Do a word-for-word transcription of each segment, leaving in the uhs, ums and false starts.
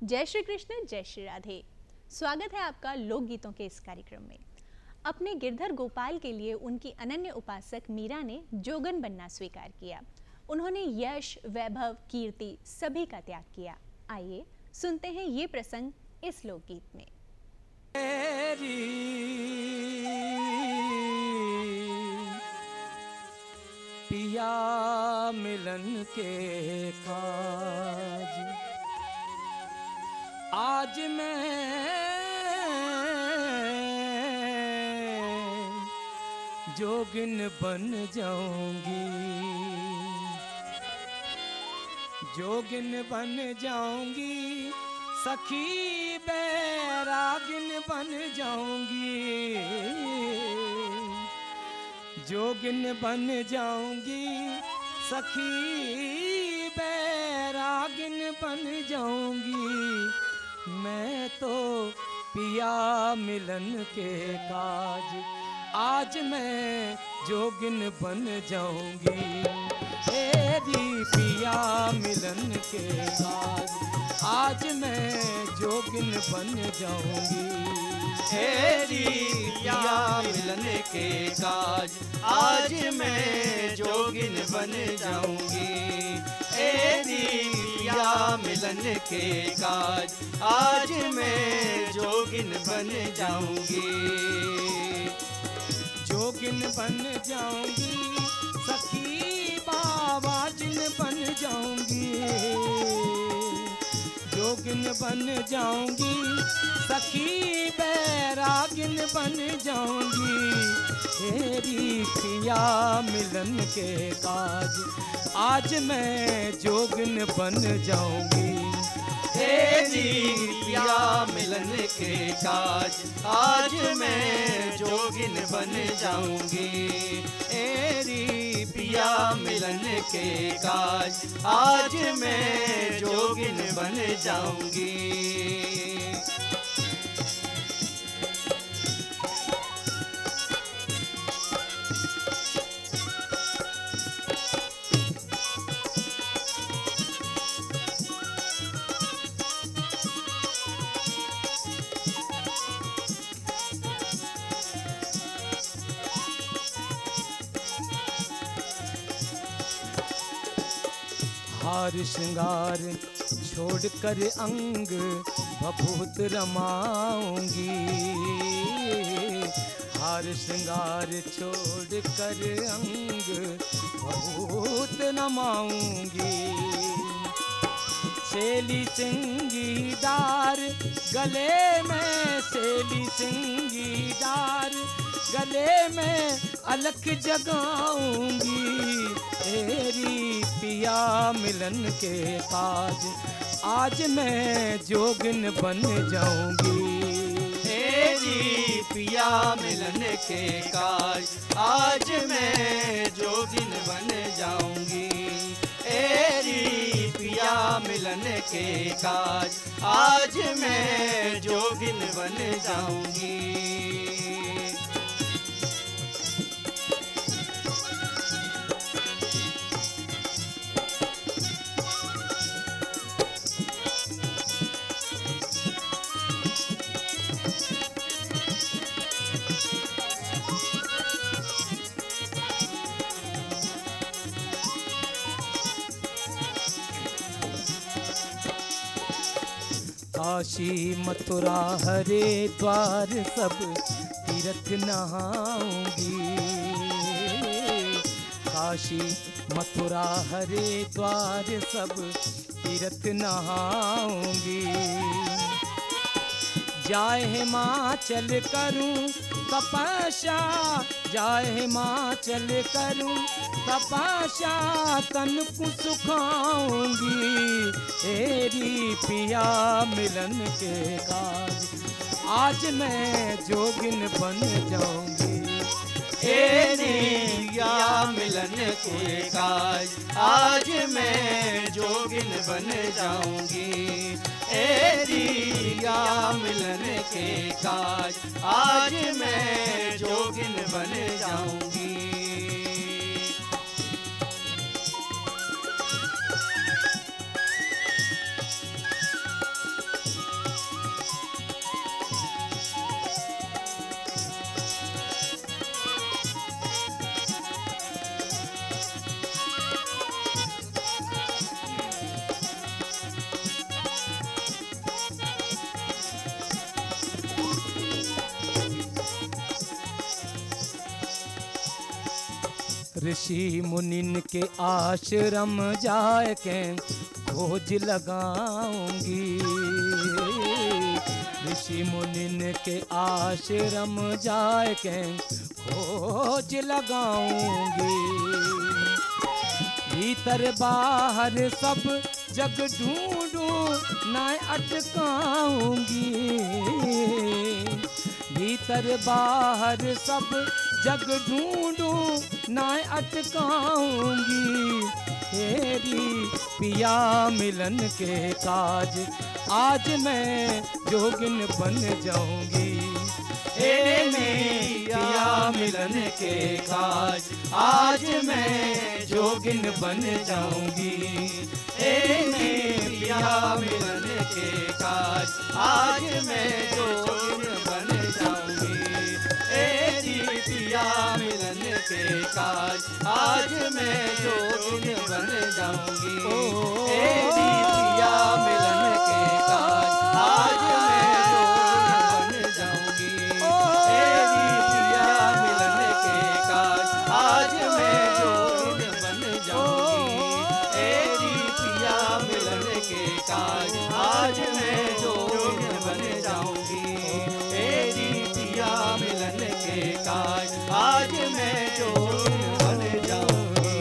जय श्री कृष्ण, जय श्री राधे। स्वागत है आपका लोकगीतों के इस कार्यक्रम में। अपने गिरधर गोपाल के लिए उनकी अनन्य उपासक मीरा ने जोगन बनना स्वीकार किया। उन्होंने यश, वैभव, कीर्ति सभी का त्याग किया। आइए सुनते हैं ये प्रसंग इस लोकगीत में। पिया मिलन के काज आज मैं जोगिन बन जाऊंगी, जोगिन बन जाऊंगी, सखी बैरागिन बन जाऊंगी, जोगिन बन जाऊंगी, सखी बैरागिन बन जाऊंगी। मैं तो पिया मिलन के काज आज मैं जोगिन बन जाऊंगी। तेरी पिया मिलन के काज आज मैं जोगिन बन जाऊंगी। तेरी पिया मिलन के काज आज मैं जोगिन बन जाऊंगी। तेरी पिया मिलन के काज आज मैं जोगिन बन जाऊंगी। जोगिन बन जाऊंगी, सखी बाबाजिन बन जाऊंगी, जोगिन बन जाऊंगी, सखी बैरागिन बन जाऊंगी। तेरी पिया मिलन के काज आज मैं जोगिन बन जाऊंगी। तेरी पिया मिलन के काज आज मैं जोगिन बन जाऊंगी। तेरी पिया मिलन के काज आज मैं जोगिन बन जाऊंगी। हार श्रृंगार छोड़ कर अंग भभूत रमाऊंगी, हार श्रृंगार छोड़ कर अंग भभूत रमाऊंगी। सेली सिंगी डार गले में, सेली सिंगी डार गले में अलख जगाऊंगी। तेरी पिया मिलन के काज आज मैं जोगिन बन जाऊंगी। तेरी पिया मिलन के काज आज मैं जोगिन बन जाऊंगी। तेरी पिया मिलन के काज आज मैं जोगिन बन जाऊंगी। काशी मथुरा हरिद्वार सब तीर्थ नहाऊंगी, काशी मथुरा हरिद्वार सब तीर्थ नहाऊंगी। जाए हिमाचल करूं तपस्या, जाए हिमाचल करूं तपस्या, तन को सुखाऊंगी। तेरी पिया मिलन के काज आज मैं जोगिन बन जाऊंगी। तेरी पिया मिलन के काज आज मैं जोगिन बन जाऊंगी। तेरी पिया मिलन के काज आज मैं जोगिन बन जाऊंगी। ऋषि मुनिन के आश्रम जाए के खोज लगाऊंगी, ऋषि मुनिन के आश्रम जाए के खोज लगाऊंगी। भीतर बाहर सब जग ढूंढूं ना अटकाऊंगी, भीतर बाहर सब जग ढूंढूं ना अटकाऊंगी। तेरी पिया मिलन के काज आज मैं जोगिन बन जाऊंगी। ए मेरी पिया मिलन के काज आज मैं जोगिन बन जाऊंगी। ए मेरी पिया मिलन के काज आज मैं जोगिन बन जाऊंगी। पिया मिलन के काज आज मैं जोगिन बन जाऊंगी। तेरी पिया मिलन के काज आज मैं जोगिन बन जाऊंगी। तेरी पिया मिलन के काज आज मैं जोगिन बन जाऊंगी। तेरी पिया मिलन के काज आज मैं जोगिन बन जाऊंगी। तेरी पिया मिलन के काज आज मैं जोगिन बन जाऊंगी।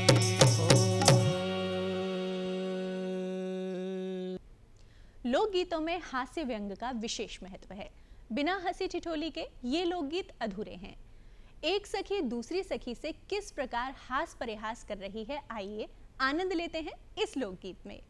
लोकगीतों में हास्य व्यंग का विशेष महत्व है। बिना हंसी ठिठोली के ये लोकगीत अधूरे हैं। एक सखी दूसरी सखी से किस प्रकार हास परिहास कर रही है, आइए आनंद लेते हैं इस लोकगीत में।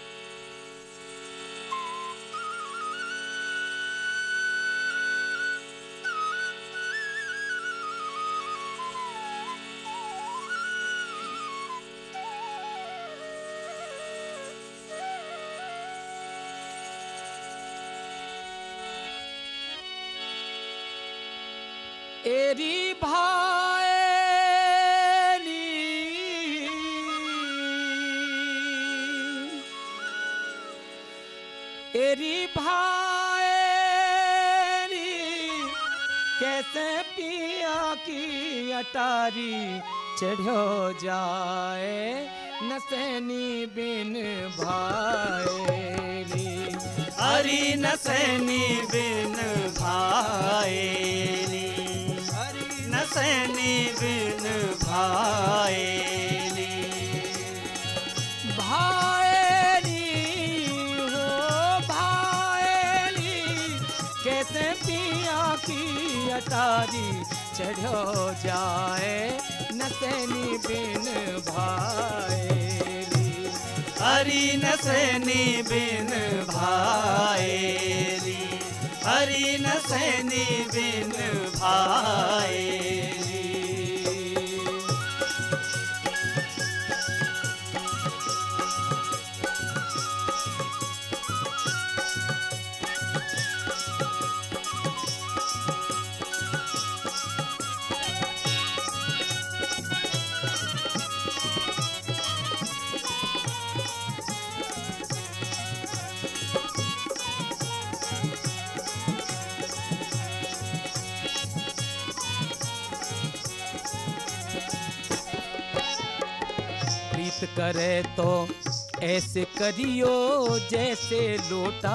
एरी भाएली एरी भाएली कैसे पिया की अटारी चढ़ो जाए नसैनी बिन भाएली। हरी नसैनी बिन भाएली, नसैनी बिन भाएली। भाएली हो भाएली कैसे पिया की अटारी चढ़ो जाए नसैनी बिन भाएली। हरी नसैनी बिन भाएली, हरी नसैनी बिन भाएली। करे तो ऐसे करियो जैसे लोटा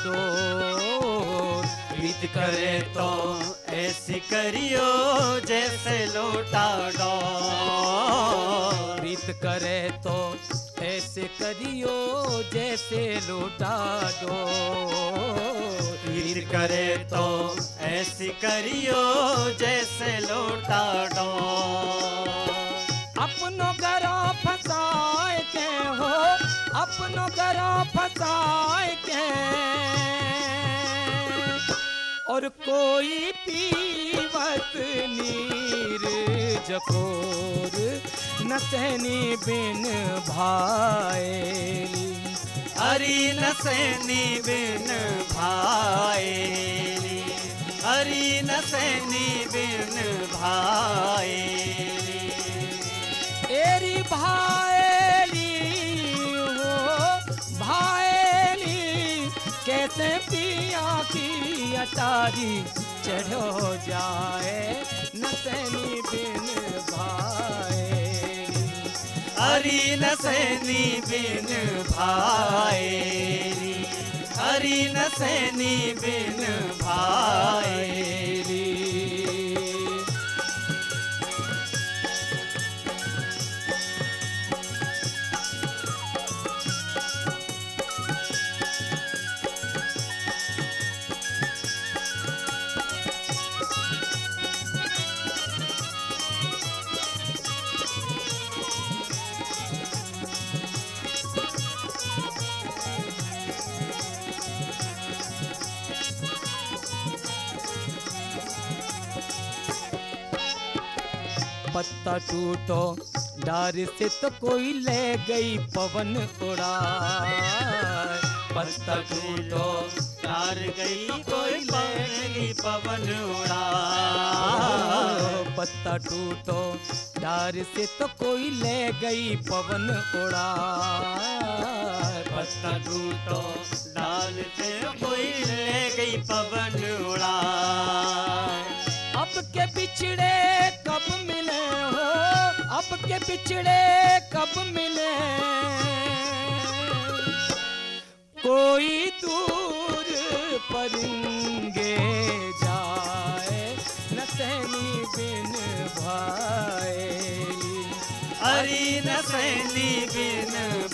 डोर। प्रीत करे तो ऐसे करियो जैसे लोटा डोर। प्रीत करे तो ऐसे करियो जैसे लोटा डोर। प्रीत करे तो ऐसे करियो जैसे लोटा डोर। अपनो गरा फसाए के हो, अपनो गरा फसाए के और कोई पीवत नीर जकोर नसैनी बिन भाएली। हरी नसैनी बिन भाएली, हरी नसैनी बिन भाएली। एरी भाएली हो भाएली कैसे पिया की अटारी चढ़ो जाए न सैनी बिन भाएरी। हरि न सैनी बिन भाएरी, हरि न सैनी बिन भाएरी। पत्ता टूटो डार से तो कोई ले गई पवन उड़ाए। पत्ता टूटो डार गई कोई ले गई पवन उड़ाए। पत्ता टूटो डार से तो कोई ले गई पवन उड़ाए। पत्ता टूटो डाल से कोई ले गई पवन उड़ाए। अब के बिछड़े कब मिले हो, अब के बिछड़े कब मिले, कोई दूर परिंगे जाए न सैनी बिन भाएरी। हरि न सैनी बिन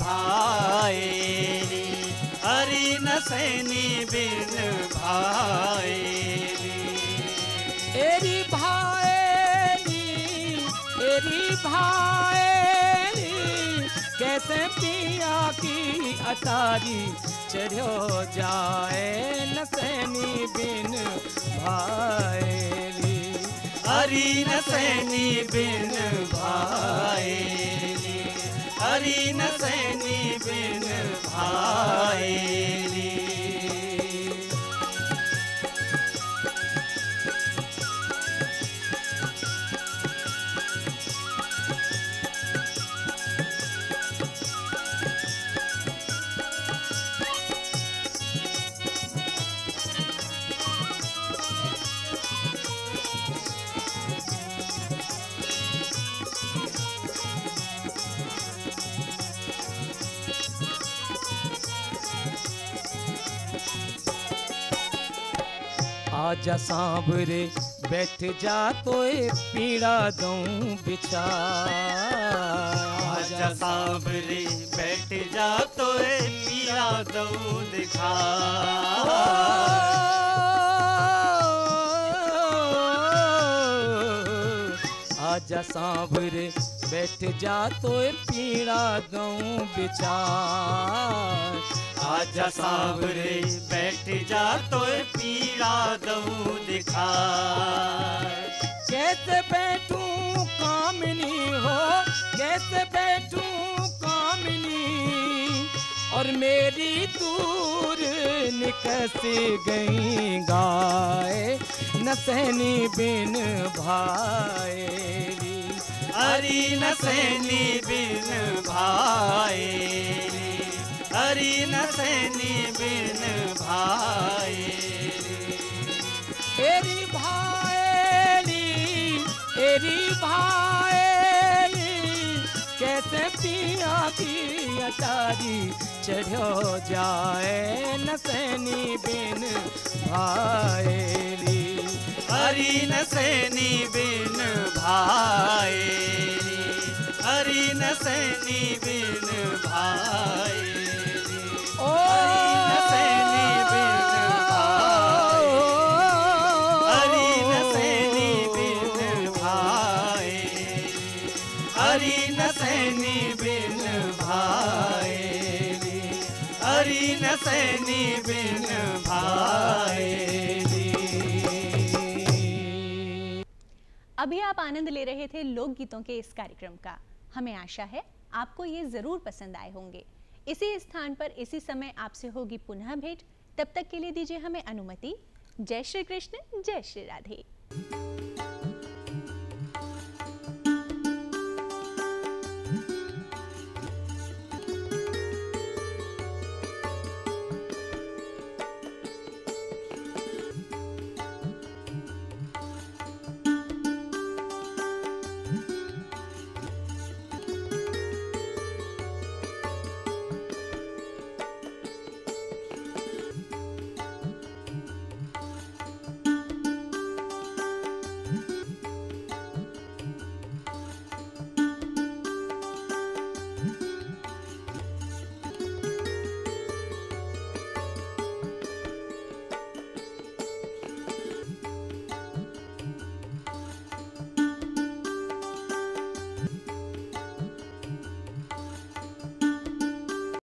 भाएरी, हरि न सैनी बिन भाएरी। एरी भाएरी, एरी भाएरी, कैसे पिया की अटारी चढ़ो जाए न सैनी बिन भाएरी। हरि न सैनी बिन भाएरी, हरि न सैनी बिन भाएरी। आजा सांवरे बैठ जा तोए पीड़ा दूं बिछा। आजा सांवरे बैठ जा तो पीड़ा दूं दिखा। आजा सांवरे बैठ जा तोए पीड़ा दूं बिछा। आजा सांवरे बैठ जा तो पीड़ा दूं दिखा। कैसे बैठूं कामिनी हो, कैसे बैठूं कामिनी, और मेरी दूर निकस गई गाय न सैनी बिन भाएरी। हरि न सैनी बिन भाएरी, हरि न सैनी बिन भाएरी। एरी भाएरी, एरी भाएरी, कैसे पिया की अटारी चढ़ो जाए न सैनी बिन भाएरी। हरि न सैनी बिन भाएरी, हरि न सैनी बिन भाएरी। ओ हरि न सैनी बिन भाएरी, हरि न सैनी बिन भाएरी, हरि न सैनी बिन भाएरी, हरि न सैनी बिन भाएरी। अभी आप आनंद ले रहे थे लोकगीतों के इस कार्यक्रम का। हमें आशा है आपको ये जरूर पसंद आए होंगे। इसी स्थान पर इसी समय आपसे होगी पुनः भेंट। तब तक के लिए दीजिए हमें अनुमति। जय श्री कृष्ण, जय श्री राधे।